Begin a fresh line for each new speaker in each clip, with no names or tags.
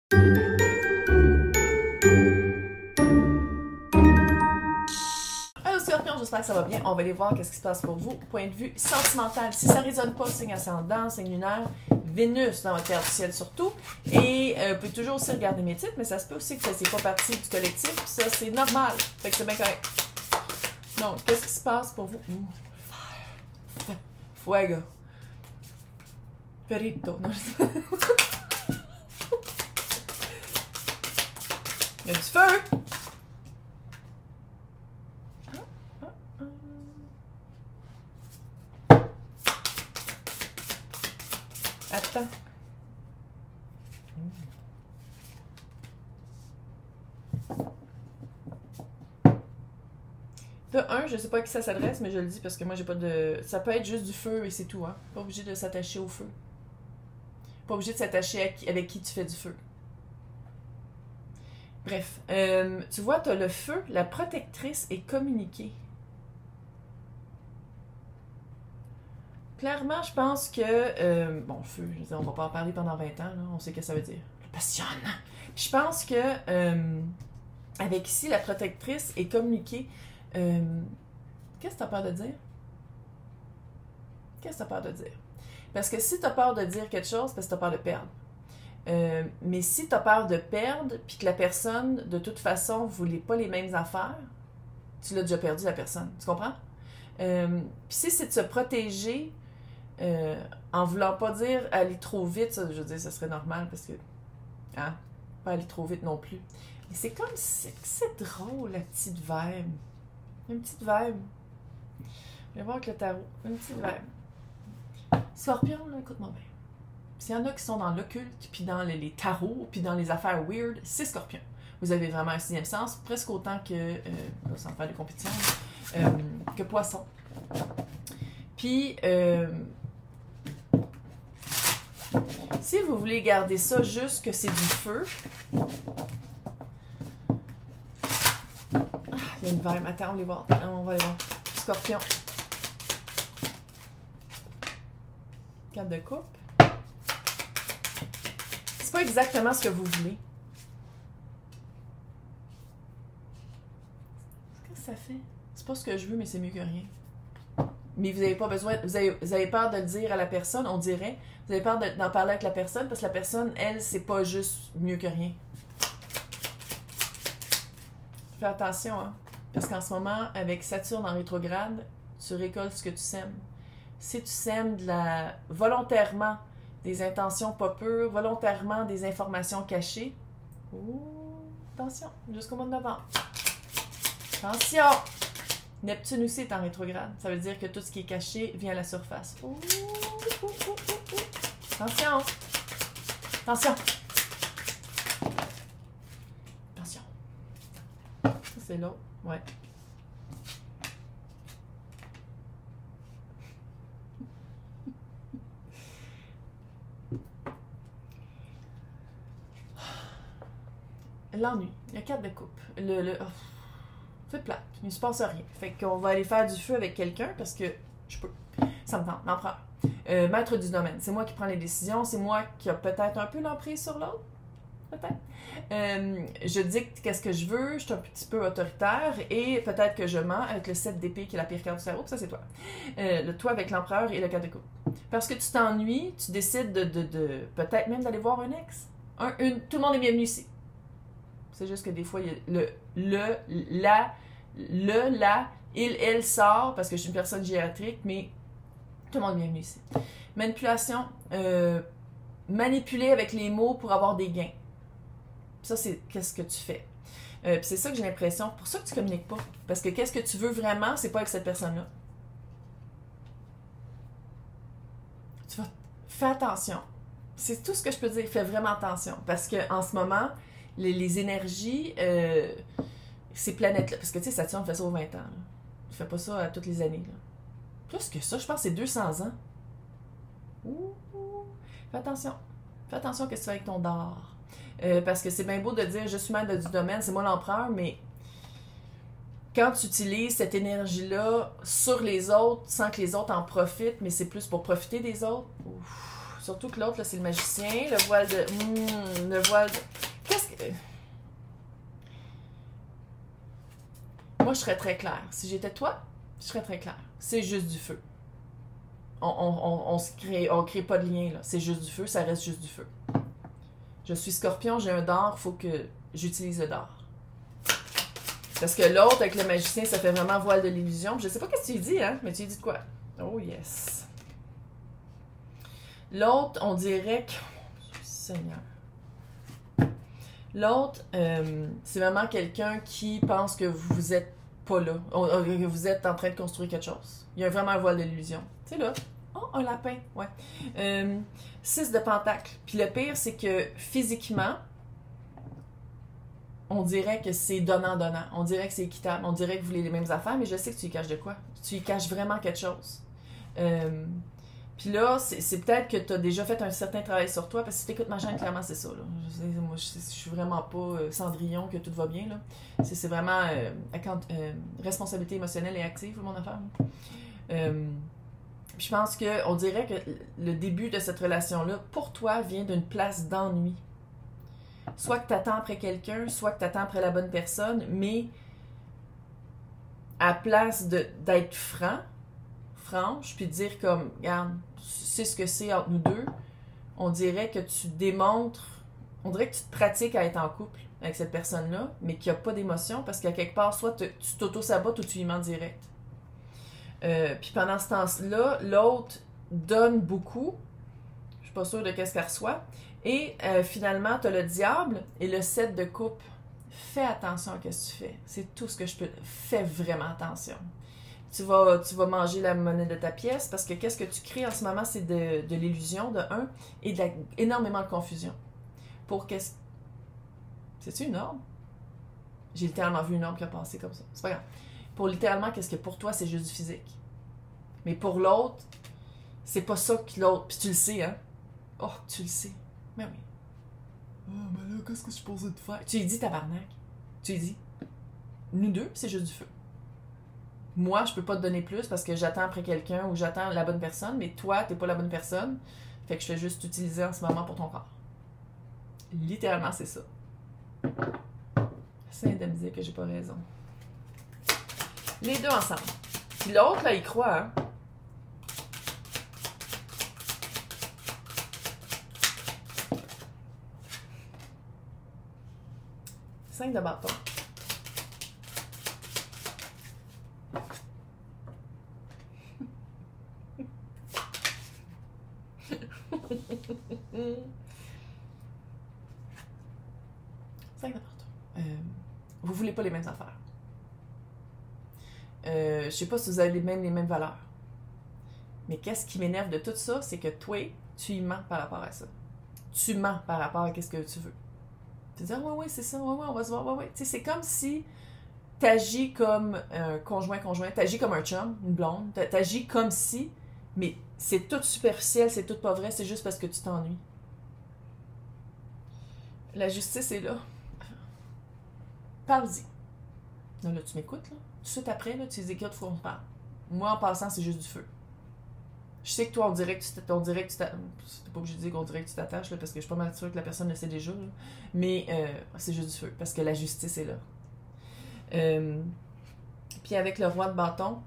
Allô Scorpion, j'espère que ça va bien. On va aller voir qu'est-ce qui se passe pour vous. Point de vue sentimental. Si ça ne résonne pas, signe ascendant, signe lunaire, Vénus dans votre carte du ciel surtout. Et vous pouvez toujours aussi regarder mes titres, mais ça se peut aussi que ça c'est pas partie du collectif. Ça, c'est normal. Fait que c'est bien correct. Donc, qu'est-ce qui se passe pour vous? Fuego. Perito. Non, je sais pas. Il y a du feu! Attends. De un, je sais pas à qui ça s'adresse, mais je le dis parce que moi j'ai pas de. Ça peut être juste du feu et c'est tout, hein. Pas obligé de s'attacher au feu. Pas obligé de s'attacher avec qui tu fais du feu. Bref, tu vois, t'as le feu, la protectrice est communiquée. Clairement, je pense que, bon, feu, je veux dire, on va pas en parler pendant 20 ans, là, on sait ce que ça veut dire. Le passionne. Puis je pense que, avec ici, la protectrice est communiquée. Qu'est-ce que t'as peur de dire? Qu'est-ce que t'as peur de dire? Parce que si t'as peur de dire quelque chose, c'est parce que t'as peur de perdre. Mais si t'as peur de perdre, puis que la personne, de toute façon, ne voulait pas les mêmes affaires, tu l'as déjà perdu, la personne. Tu comprends? Puis si c'est de se protéger, en voulant pas dire aller trop vite, ça, je veux dire, ça serait normal parce que, hein, pas aller trop vite non plus. Mais c'est comme, c'est drôle, la petite vibe. Une petite vibe. Je vais voir avec le tarot. Une petite vibe. Scorpion, là, écoute-moi bien. S'il y en a qui sont dans l'occulte, puis dans les tarots, puis dans les affaires weird, c'est Scorpion. Vous avez vraiment un sixième sens, presque autant que, sans faire de compétition, que Poisson. Puis, si vous voulez garder ça juste que c'est du feu, il y a une vibe. Attends, on va les voir. On va les voir. Scorpion. 4 de coupe. C'est pas exactement ce que vous voulez. Qu'est-ce que ça fait? C'est pas ce que je veux, mais c'est mieux que rien. Mais vous n'avez pas besoin, vous avez peur de le dire à la personne, on dirait. Vous avez peur d'en parler avec la personne parce que la personne, elle, c'est pas juste mieux que rien. Fais attention, hein. Parce qu'en ce moment, avec Saturne en rétrograde, tu récoltes ce que tu sèmes. Si tu sèmes volontairement des intentions pas pures, volontairement des informations cachées, attention, jusqu'au mois de novembre. Attention! Neptune aussi est en rétrograde. Ça veut dire que tout ce qui est caché vient à la surface. Attention! Attention! Attention! Ça, c'est l'autre. Ouais. L'ennui. Il y a 4 de coupe. C'est plate. Il ne se passe rien. Fait qu'on va aller faire du feu avec quelqu'un parce que je peux. Ça me tente. L'empereur. Maître du domaine. C'est moi qui prends les décisions. C'est moi qui a peut-être un peu l'emprise sur l'autre. Peut-être. Je dicte qu'est-ce que je veux. Je suis un petit peu autoritaire. Et peut-être que je mens avec le 7 d'épée qui est la pire carte du tarot. Ça, c'est toi. Toi avec l'empereur et le 4 de coupe. Parce que tu t'ennuies, tu décides de peut-être même d'aller voir un ex. Tout le monde est bienvenu ici. C'est juste que des fois, il y a il, elle sort, parce que je suis une personne gériatrique, mais tout le monde est bienvenu ici. Manipulation, manipuler avec les mots pour avoir des gains. Ça, c'est qu'est-ce que tu fais. Puis c'est ça que j'ai l'impression. Pour ça que tu communiques pas. Parce que qu'est-ce que tu veux vraiment, c'est pas avec cette personne-là. Fais attention. C'est tout ce que je peux dire. Fais vraiment attention. Parce qu'en ce moment, les énergies, ces planètes-là, parce que tu sais, Saturne fait ça aux 20 ans. Là. Il fait pas ça à toutes les années. Là. Plus que ça, je pense que c'est 200 ans. Fais attention. Fais attention à ce que tu fais avec ton dard. Parce que c'est bien beau de dire je suis maître du domaine, c'est moi l'empereur, mais quand tu utilises cette énergie-là sur les autres sans que les autres en profitent, mais c'est plus pour profiter des autres, Surtout que l'autre, là, c'est le magicien. Le voile de... le voile de... Qu'est-ce que... Moi, je serais très claire. Si j'étais toi, je serais très claire. C'est juste du feu. On crée pas de lien, là. C'est juste du feu, ça reste juste du feu. Je suis Scorpion, j'ai un dard, il faut que j'utilise le dard. Parce que l'autre, avec le magicien, ça fait vraiment voile de l'illusion. Je sais pas ce que tu lui dis, hein, mais tu lui dis de quoi? Oh yes. L'autre, on dirait que... Oh, Seigneur. L'autre, c'est vraiment quelqu'un qui pense que vous êtes pas là. Que vous êtes en train de construire quelque chose. Il y a vraiment un voile de l'illusion. Tu sais là? Oh, un lapin, ouais. 6 de pentacle. Puis le pire, c'est que physiquement, on dirait que c'est donnant-donnant. On dirait que c'est équitable. On dirait que vous voulez les mêmes affaires, mais je sais que tu y caches de quoi. Tu y caches vraiment quelque chose. Puis là, c'est peut-être que tu as déjà fait un certain travail sur toi, parce que si tu écoutes ma chaîne, clairement, c'est ça. Là. Moi, je suis vraiment pas Cendrillon, que tout va bien. Là. C'est vraiment responsabilité émotionnelle et active, mon affaire. Puis je pense qu'on dirait que le début de cette relation-là, pour toi, vient d'une place d'ennui. Soit que tu attends après quelqu'un, soit que tu attends après la bonne personne, mais à place d'être franche, puis de dire comme, regarde, tu sais ce que c'est entre nous deux, on dirait que tu démontres, on dirait que tu te pratiques à être en couple avec cette personne-là, mais qu'il n'y a pas d'émotion, parce qu'à quelque part, soit tu t'auto-sabotes ou tu y mens direct. Puis pendant ce temps-là, l'autre donne beaucoup, je suis pas sûre de qu'est-ce qu'elle reçoit, et finalement, tu as le diable et le 7 de coupe. Fais attention à ce que tu fais. C'est tout ce que je peux... Fais vraiment attention. Tu vas manger la monnaie de ta pièce parce que qu'est-ce que tu crées en ce moment, c'est de l'illusion, de un, et énormément de confusion. Pour qu'est-ce... C'est-tu une norme? J'ai littéralement vu une norme qui a passé comme ça. C'est pas grave. Pour littéralement, qu'est-ce que pour toi, c'est juste du physique. Mais pour l'autre, c'est pas ça que l'autre... Puis tu le sais, hein? Oh, tu le sais. Mais oui. Ah, mais là, qu'est-ce que je suis supposée de faire? Tu lui dis tabarnak. Tu lui dis, nous deux, c'est juste du feu. Moi, je peux pas te donner plus parce que j'attends après quelqu'un ou j'attends la bonne personne, mais toi, t'es pas la bonne personne. Fait que je fais juste t'utiliser en ce moment pour ton corps. Littéralement, c'est ça. C'est indemnisé que j'ai pas raison. Les deux ensemble. Puis l'autre, là, il croit, hein? Cinq de bâton. Cinq de bâton. Vous voulez pas les mêmes affaires. Je sais pas si vous avez les mêmes valeurs. Mais qu'est-ce qui m'énerve de tout ça, c'est que toi, tu y mens par rapport à ça. Tu mens par rapport à ce que tu veux. Tu dis, ah ouais, c'est ça, ouais, on va se voir, ouais. Tu sais, c'est comme si t'agis comme un conjoint, t'agis comme un chum, une blonde, t'agis comme si, mais c'est tout superficiel, c'est tout pas vrai, c'est juste parce que tu t'ennuies. La justice est là. Parle-y. Là, tu m'écoutes, là. Tout de suite après, là, tu dis, écoute, faut qu'on parle. Moi, en passant, c'est juste du feu. Je sais que toi, on dirait que tu t'attaches. C'est pas obligé de dire qu'on dirait que tu t'attaches, là, parce que je suis pas mal sûre que la personne le sait déjà. Là. Mais c'est juste du feu, parce que la justice est là. Puis avec le roi de bâton,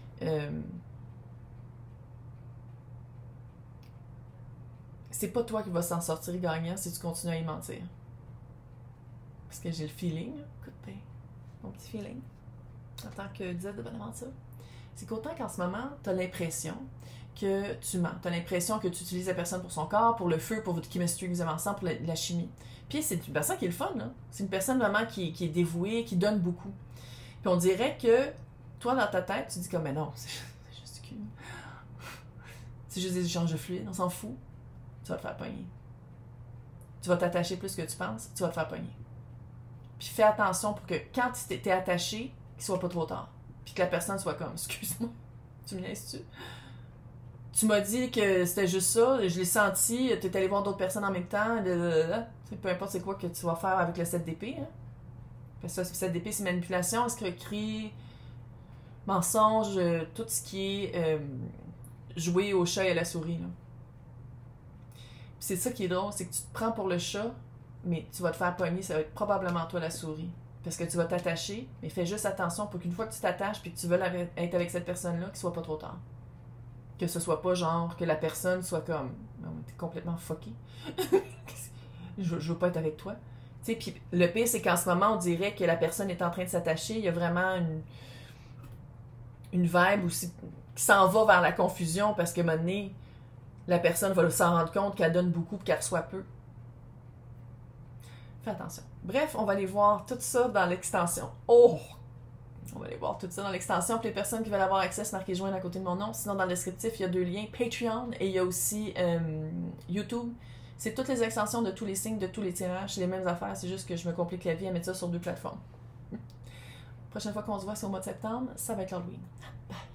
c'est pas toi qui vas s'en sortir gagnant si tu continues à y mentir. Parce que j'ai le feeling, écoute bien, mon petit feeling, en tant que disette de Bonaventure, c'est qu'autant qu'en ce moment, t'as l'impression que tu mens. T'as l'impression que tu utilises la personne pour son corps, pour le feu, pour votre chemistry que vous avez ensemble, pour la chimie. Puis c'est une personne qui est le fun, là. C'est une personne vraiment qui est dévouée, qui donne beaucoup. Puis on dirait que, toi, dans ta tête, tu dis comme, mais non, c'est juste du cul. C'est juste des échanges de fluides, on s'en fout. Tu vas te faire pogner. Tu vas t'attacher plus que tu penses, tu vas te faire pogner. Puis fais attention pour que quand tu t'es attaché, qu'il soit pas trop tard. Puis que la personne soit comme, excuse-moi, tu me laisses-tu? Tu m'as dit que c'était juste ça, je l'ai senti, tu es allé voir d'autres personnes en même temps, peu importe c'est quoi que tu vas faire avec le 7 d'épée. Hein? Parce que le 7 d'épée, c'est manipulation, escroquerie, mensonge, tout ce qui est jouer au chat et à la souris. Là. c'est ça qui est drôle, c'est que tu te prends pour le chat, mais tu vas te faire pogner, ça va être probablement toi la souris. Parce que tu vas t'attacher, mais fais juste attention pour qu'une fois que tu t'attaches puis que tu veux être avec cette personne-là, qu'il soit pas trop tard. Que ce soit pas genre que la personne soit comme t'es complètement fucké. je veux pas être avec toi. Tu sais, puis le pire, c'est qu'en ce moment, on dirait que la personne est en train de s'attacher. Il y a vraiment une vibe aussi qui s'en va vers la confusion parce que, à un moment donné, la personne va s'en rendre compte qu'elle donne beaucoup et qu'elle reçoit peu. Fais attention. Bref, on va aller voir tout ça dans l'extension. Oh! On va aller voir tout ça dans l'extension. Pour les personnes qui veulent avoir accès, c'est marqué joindre à côté de mon nom. Sinon, dans le descriptif, il y a 2 liens. Patreon et il y a aussi YouTube. C'est toutes les extensions de tous les signes, de tous les tirages. C'est les mêmes affaires. C'est juste que je me complique la vie à mettre ça sur 2 plateformes. Prochaine fois qu'on se voit, c'est au mois de septembre. Ça va être l'Halloween. Bye!